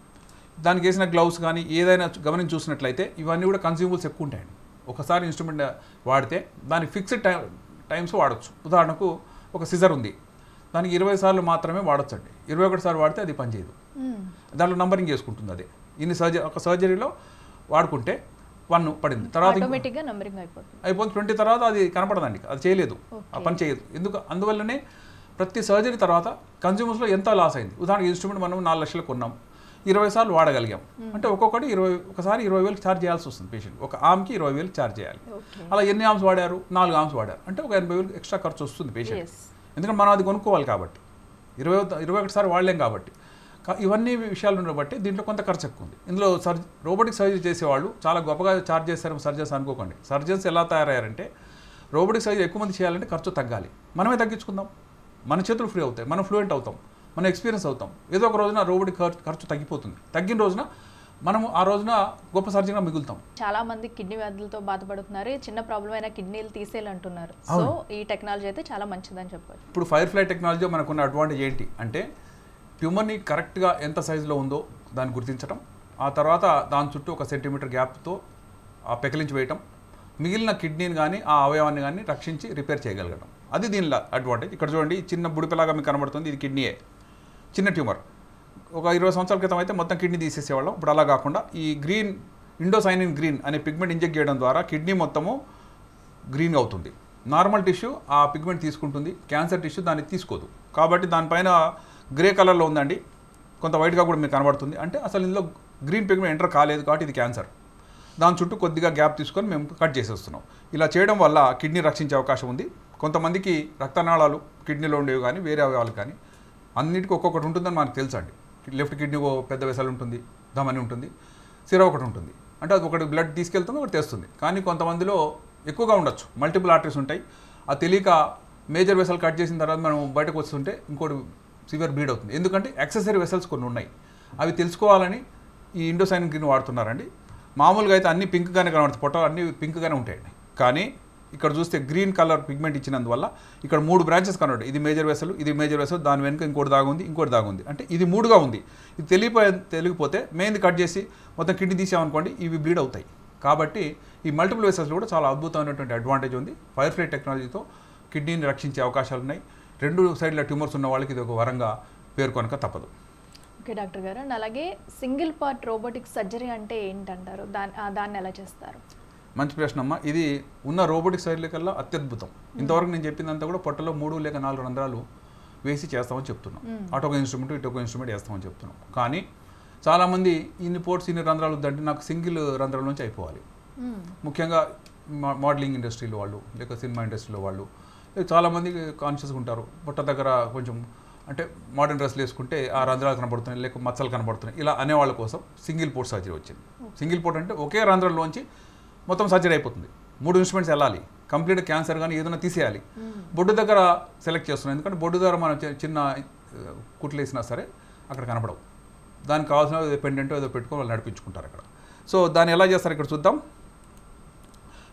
దానికి వేసిన గ్లౌస్ కానీ ఏదైనా గమనించి చూసినట్లయితే ఇవన్నీ కూడా కన్స్యూమబుల్స్ ఎక్కువ ఉంటాయండి. ఒకసారి ఇన్స్ట్రుమెంట్ వాడితే దానికి ఫిక్స్డ్ టైం టైమ్స్ వాడచ్చు. ఉదాహరణకు ఒక సిజర్ ఉంది, దానికి ఇరవై సార్లు మాత్రమే వాడచ్చు అండి. ఇరవై ఒకటి సార్లు వాడితే అది పనిచేయదు, దాంట్లో నంబరింగ్ చేసుకుంటుంది. అదే ఇన్ని సర్జరీ ఒక సర్జరీలో వాడుకుంటే వన్ పడింది, తర్వాత అయిపోతుంది ట్వంటీ, తర్వాత అది కనపడదండి, అది చేయలేదు, ఆ పని చేయదు. ఎందుకు? అందువల్లనే ప్రతి సర్జరీ తర్వాత కన్స్యూమర్స్లో ఎంత లాస్ అయింది. ఉదాహరణకి ఇన్స్ట్రుమెంట్ మనం నాలుగు లక్షలు కొన్నాం, ఇరవై సార్లు వాడగలిగాం అంటే ఒక్కొక్కటి ఇరవై ఒకసారి ఇరవై వేలు ఛార్జ్ చేయాల్సి వస్తుంది పేషెంట్. ఒక ఆమ్కి ఇరవై వేలు ఛార్జ్ చేయాలి. అలా ఎన్ని ఆమ్స్ వాడారు? నాలుగు ఆమ్స్ వాడారు అంటే ఒక ఎనభై వేలు ఎక్స్ట్రా ఖర్చు వస్తుంది పేషెంట్. ఎందుకంటే మనం అది కొనుక్కోవాలి కాబట్టి, ఇరవై ఇరవై ఒకటి సారి వాడలేం కాబట్టి. ఇవన్నీ విషయాలు ఉన్న బట్టి దీంట్లో కొంత ఖర్చు ఎక్కువ ఉంది. ఇందులో సర్జ రోబోటిక్ సర్జరీ చేసేవాళ్ళు చాలా గొప్పగా ఛార్జ్ చేస్తారు సర్జన్స్ అనుకోకండి. సర్జన్స్ ఎలా తయారయ్యారంటే రోబోటిక్ సర్జరీ ఎక్కువ మంది చేయాలంటే ఖర్చు తగ్గాలి, మనమే తగ్గించుకుందాం, మన చేతులు ఫ్రీ అవుతాయి, మనం ఫ్లూయెంట్ అవుతాం, మనం ఎక్స్పీరియన్స్ అవుతాం. ఏదో ఒక రోజున రోబోటిక్ ఖర్చు ఖర్చు తగ్గిపోతుంది. తగ్గిన రోజున మనము ఆ రోజున గొప్ప సర్జన్గా మిగులుతాం. చాలా మంది కిడ్నీ వ్యాధులతో బాధపడుతున్నారు, చిన్న ప్రాబ్లం అయినా కిడ్నీలు తీసేయాలంటున్నారు. సో ఈ టెక్నాలజీ అయితే చాలా మంచిదని చెప్పారు. ఇప్పుడు ఫైర్ ఫ్లై టెక్నాలజీ మనకున్న అడ్వాంటేజ్ ఏంటి అంటే ట్యూమర్ని కరెక్ట్గా ఎంత సైజులో ఉందో దాన్ని గుర్తించడం, ఆ తర్వాత దాని చుట్టూ ఒక సెంటీమీటర్ గ్యాప్తో ఆ పెకిలించి వేయటం, మిగిలిన కిడ్నీని కానీ ఆ అవయవాన్ని కానీ రక్షించి రిపేర్ చేయగలగడం, అది దీనిలో అడ్వాంటేజ్. ఇక్కడ చూడండి చిన్న బుడిపిలాగా మీకు కనబడుతుంది, ఇది కిడ్నీయే, చిన్న ట్యూమర్. ఒక ఇరవై సంవత్సరాల క్రితం అయితే మొత్తం కిడ్నీ తీసేసేవాళ్ళం. ఇప్పుడు అలా కాకుండా ఈ గ్రీన్ ఇండోసైనిన్ గ్రీన్ అనే పిగ్మెంట్ ఇంజెక్ట్ చేయడం ద్వారా కిడ్నీ మొత్తము గ్రీన్ అవుతుంది. నార్మల్ టిష్యూ ఆ పిగ్మెంట్ తీసుకుంటుంది, క్యాన్సర్ టిష్యూ దాన్ని తీసుకోదు. కాబట్టి దానిపైన గ్రే కలర్లో ఉందండి, కొంత వైట్గా కూడా మీకు కనబడుతుంది. అంటే అసలు ఇందులో గ్రీన్ పిగ్మెంట్ ఎంటర్ కాలేదు కాబట్టి ఇది క్యాన్సర్. దాని చుట్టూ కొద్దిగా గ్యాప్ తీసుకొని మేము కట్ చేసేస్తున్నాం. ఇలా చేయడం వల్ల కిడ్నీ రక్షించే అవకాశం ఉంది. కొంతమందికి రక్తనాళాలు కిడ్నీలో ఉండేవి కానీ వేరే అవయవాలు కానీ అన్నిటికీ ఒక్కొక్కటి ఉంటుందని మనకు తెలుసు అండి. లెఫ్ట్ కిడ్నీ పెద్ద వెసల్ ఉంటుంది, ధమని ఉంటుంది, సిర ఒకటి ఉంటుంది. అంటే అది ఒకటి బ్లడ్ తీసుకెళ్తుంది, ఒకటి తెస్తుంది. కానీ కొంతమందిలో ఎక్కువగా ఉండొచ్చు, మల్టిపుల్ ఆర్టరీస్ ఉంటాయి. ఆ తెలియక మేజర్ వెసల్ కట్ చేసిన తర్వాత మనం బయటకు వస్తుంటే ఇంకోటి సివియర్ బ్లీడ్ అవుతుంది. ఎందుకంటే యాక్సెసరీ వెసల్స్ కొన్ని ఉన్నాయి, అవి తెలుసుకోవాలని ఈ ఇండోసైనిన్ గ్రీన్ వాడుతున్నారండి. మామూలుగా అయితే అన్ని పింక్గానే కనబడుతుంది, పొట్ట అన్ని పింక్గానే ఉంటాయండి. కానీ ఇక్కడ చూస్తే గ్రీన్ కలర్ పిగ్మెంట్ ఇచ్చినందువల్ల ఇక్కడ మూడు బ్రాంచెస్ కనబడి, ఇది మేజర్ వెసల్, ఇది మేజర్ వెసల్, దాని వెనుక ఇంకోటి దాగుంది, ఇంకోటి దాగుంది. అంటే ఇది మూడుగా ఉంది. ఇది తెలియపోయే తెలియకపోతే మెయిన్ కట్ చేసి మొత్తం కిడ్నీ తీసామనుకోండి, ఇవి బ్లీడ్ అవుతాయి. కాబట్టి ఈ మల్టిపుల్ వెసల్స్లో కూడా చాలా అద్భుతమైనటువంటి అడ్వాంటేజ్ ఉంది. ఫైర్ ఫ్లై టెక్నాలజీతో కిడ్నీని రక్షించే అవకాశాలు ఉన్నాయి. రెండు సైడ్ల ట్యూమర్స్ ఉన్న వాళ్ళకి ఇది ఒక వరంగా పేర్కొనక తప్పదు. ఓకే డాక్టర్ గారు, అండ్ అలాగే సింగిల్ పార్ట్ రోబోటిక్ సర్జరీ అంటే ఏంటంటారు, దాన్ని దాన్ని ఎలా చేస్తారు? మంచి ప్రశ్న అమ్మ. ఇది ఉన్న రోబోటిక్ సర్జరీ కల్లా అత్యద్భుతం. ఇంతవరకు నేను చెప్పిందంతా కూడా పొట్టలో మూడు లేక నాలుగు రంధ్రాలు వేసి చేస్తామని చెప్తున్నాం. అటు ఒక ఇన్స్ట్రుమెంట్ ఇటు ఒక ఇన్స్ట్రుమెంట్ వేస్తామని చెప్తున్నాం. కానీ చాలామంది ఇన్ని పోర్ట్స్ ఇన్ని రంధ్రాలు వద్దంటే నాకు సింగిల్ రంధ్రాల నుంచి అయిపోవాలి. ముఖ్యంగా మోడలింగ్ ఇండస్ట్రీలో వాళ్ళు లేక సినిమా ఇండస్ట్రీలో వాళ్ళు చాలామంది కాన్షియస్గా ఉంటారు. పొట్ట దగ్గర కొంచెం అంటే మోడర్న్ డ్రెస్లు వేసుకుంటే ఆ రంధ్రాలు కనబడుతున్నాయి, లేక మచ్చలు కనబడుతున్నాయి, ఇలా అనేవాళ్ళ కోసం సింగిల్ పోర్ట్ సర్జరీ వచ్చింది. సింగిల్ పోర్ట్ అంటే ఒకే రంధ్రంలోంచి మొత్తం సర్జరీ అయిపోతుంది. మూడు ఇన్స్ట్రుమెంట్స్ వెళ్ళాలి, కంప్లీట్ క్యాన్సర్ కానీ ఏదైనా తీసేయాలి. బొడ్డు దగ్గర సెలెక్ట్ చేస్తున్నాం, ఎందుకంటే బొడ్డు దగ్గర మనం చిన్న కుట్లు వేసినా సరే అక్కడ కనపడవు. దానికి కావాల్సిన పెండెంట్ ఏదో పెట్టుకొని వాళ్ళు నడిపించుకుంటారు అక్కడ. సో దాన్ని ఎలా చేస్తారు ఇక్కడ చూద్దాం.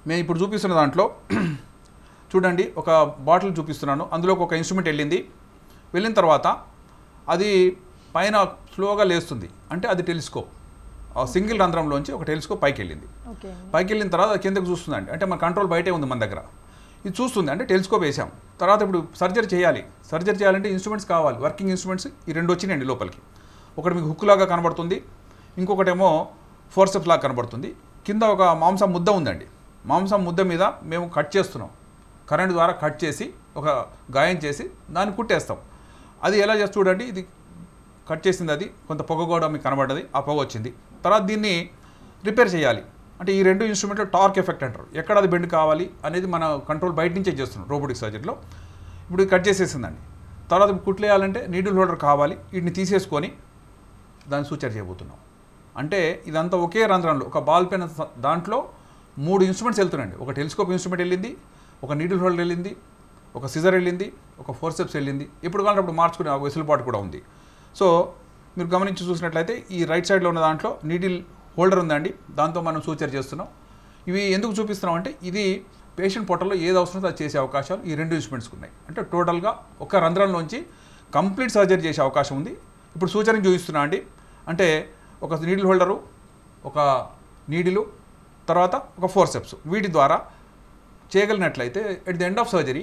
మేము ఇప్పుడు చూపిస్తున్న దాంట్లో చూడండి, ఒక బాటిల్ చూపిస్తున్నాను, అందులోకి ఒక ఇన్స్ట్రుమెంట్ వెళ్ళింది. వెళ్ళిన తర్వాత అది పైన స్లోగా లేస్తుంది, అంటే అది టెలిస్కోప్. ఆ సింగిల్ రంధ్రంలోంచి ఒక టెలిస్కోప్ పైకి వెళ్ళింది. పైకి వెళ్ళిన తర్వాత అది కిందకు చూస్తుందండి, అంటే మన కంట్రోల్ బయటే ఉంది మన దగ్గర. ఇది చూస్తుంది, అంటే టెలిస్కోప్ వేసాం. తర్వాత ఇప్పుడు సర్జరీ చేయాలి. సర్జరీ చేయాలంటే ఇన్స్ట్రుమెంట్స్ కావాలి, వర్కింగ్ ఇన్స్ట్రుమెంట్స్. ఈ రెండు వచ్చినాయండి లోపలికి. ఒకటి మీకు హుక్ లాగా కనబడుతుంది, ఇంకొకటేమో ఫోర్సెప్స్ లాగా కనబడుతుంది. కింద ఒక మాంసం ముద్ద ఉందండి. మాంసం ముద్ద మీద మేము కట్ చేస్తున్నాం, కరెంట్ ద్వారా కట్ చేసి ఒక గాయం చేసి దాన్ని కుట్టేస్తాం. అది ఎలా చేసి చూడండి, ఇది కట్ చేసింది, అది కొంత పొగ కూడా మీకు కనబడ్డది, ఆ పొగ వచ్చింది. తర్వాత దీన్ని రిపేర్ చేయాలి. అంటే ఈ రెండు ఇన్స్ట్రుమెంట్లో టార్క్ ఎఫెక్ట్ అంటారు, ఎక్కడ అది బెండ్ కావాలి అనేది మన కంట్రోల్ బయట నుంచే చేస్తున్నాం రోబోటిక్ సర్జరీలో. ఇప్పుడు ఇది కట్ చేసేసిందండి. తర్వాత కుట్లేయాలంటే నీడిల్ హోల్డర్ కావాలి, వీటిని తీసేసుకొని దాన్ని సూచర్ చేయబోతున్నాం. అంటే ఇదంతా ఒకే రంధ్రంలో ఒక బాల్ పెన్ దాంట్లో మూడు ఇన్స్ట్రుమెంట్స్ వెళ్తున్నాయండి. ఒక టెలిస్కోప్ ఇన్స్ట్రుమెంట్ వెళ్ళింది, ఒక నీడిల్ హోల్డర్ వెళ్ళింది, ఒక సిజర్ వెళ్ళింది, ఒక ఫోర్సెప్స్ వెళ్ళింది. ఎప్పుడు కావాలంటే అప్పుడు మార్చుకునే ఆ వెసులుబాటు కూడా ఉంది. సో మీరు గమనించి చూసినట్లయితే ఈ రైట్ సైడ్లో ఉన్న దాంట్లో నీడిల్ హోల్డర్ ఉందండి, దాంతో మనం సూచర్ చేస్తున్నాం. ఇవి ఎందుకు చూపిస్తున్నాం అంటే ఇది పేషెంట్ పొట్టలో ఏది అవసరమో అది చేసే అవకాశాలు ఈ రెండు ఇన్స్ట్రుమెంట్స్కి ఉన్నాయి. అంటే టోటల్గా ఒక రంధ్రంలోంచి కంప్లీట్ సర్జరీ చేసే అవకాశం ఉంది. ఇప్పుడు సూచన చూపిస్తున్నా అండి, అంటే ఒక నీడిల్ హోల్డరు, ఒక నీడిలు, తర్వాత ఒక ఫోర్సెప్స్, వీటి ద్వారా చేయగలిగినట్లయితే at the end of surgery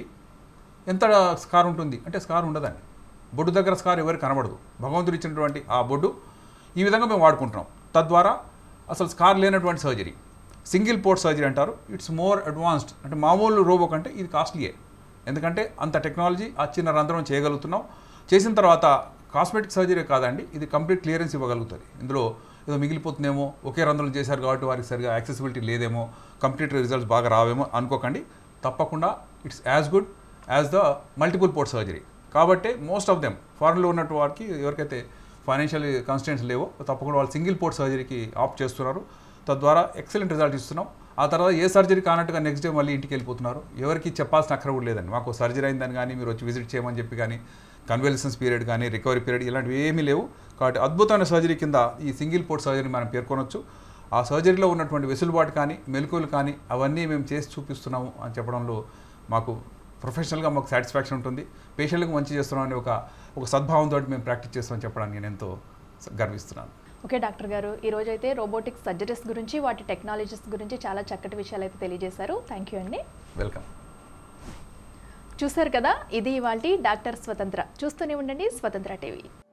ఎంత స్కార్ ఉంటుంది అంటే స్కార్ ఉండదండి. బొడ్డు దగ్గర స్కార్ ఎవరికి కనబడదు. భగవంతుడు ఇచ్చినటువంటి ఆ బొడ్డు ఈ విధంగా మేము వాడుకుంటున్నాం. తద్వారా అసలు స్కార్ లేనటువంటి సర్జరీ సింగిల్ పోర్ట్ సర్జరీ అంటారు. It's more advanced. అంటే మామూలు రోబో కంటే ఇది కాస్ట్లీయే, ఎందుకంటే అంత టెక్నాలజీ ఆ చిన్న రంధ్రం చేయగలుగుతున్నాం. చేసిన తర్వాత కాస్మెటిక్ సర్జరీ కాదండి, ఇది కంప్లీట్ క్లియరెన్స్ ఇవ్వగలుగుతుంది. ఇందులో ఏదో మిగిలిపోతుందేమో, ఒకే రంధ్రం చేశారు కాబట్టి వారికి సరిగా యాక్సెసిబిలిటీ లేదేమో, కంప్లీట్ రిజల్ట్స్ బాగా రావేమో అనుకోకండి. తప్పకుండా it's as good as the multiple port surgery. కాబట్టి మోస్ట్ ఆఫ్ దెమ్ ఫారెన్లో ఉన్నట్టు వారికి ఎవరికైతే ఫైనాన్షియల్ కన్స్టెంట్స్ లేవో తప్పకుండా వాళ్ళు సింగిల్ పోర్ట్ సర్జరీకి ఆప్ట్ చేస్తున్నారు. తద్వారా ఎక్సలెంట్ రిజల్ట్ ఇస్తున్నాం. ఆ తర్వాత ఏ సర్జరీ కానట్టుగా నెక్స్ట్ డే మళ్ళీ ఇంటికి వెళ్ళిపోతున్నారు. ఎవరికి చెప్పాల్సిన అక్కర కూడా లేదండి. మాకు సర్జరీ అయిందని కానీ మీరు వచ్చి విజిట్ చేయమని చెప్పి కానీ కన్వెలసెన్స్ పీరియడ్ కానీ రికవరీ పీరియడ్ ఇలాంటివి ఏమీ లేవు. కాబట్టి అద్భుతమైన సర్జరీ కింద ఈ సింగిల్ పోర్ట్ సర్జరీ మనం పేర్కొనవచ్చు. ఆ సర్జరీలో ఉన్నటువంటి వెసులుబాటు కానీ మెలకువలు కానీ అవన్నీ మేము చేసి చూపిస్తున్నాము అని చెప్పడంలో మాకు ప్రొఫెషనల్గా మాకు సాటిస్ఫాక్షన్ ఉంటుంది. పేషెంట్లకు మంచి చేస్తున్నాం అనే ఒక ఒక సద్భావంతో మేము ప్రాక్టీస్ చేస్తామని చెప్పడానికి నేను ఎంతో గర్విస్తున్నాను. ఓకే డాక్టర్ గారు, ఈరోజు అయితే రోబోటిక్ సర్జరీస్ గురించి వాటి టెక్నాలజీస్ గురించి చాలా చక్కటి విషయాలు అయితే తెలియజేశారు. థ్యాంక్ యూ అండి. వెల్కమ్. చూశారు కదా, ఇది ఇవాల్టి డాక్టర్ స్వతంత్ర. చూస్తూనే ఉండండి స్వతంత్ర టీవీ.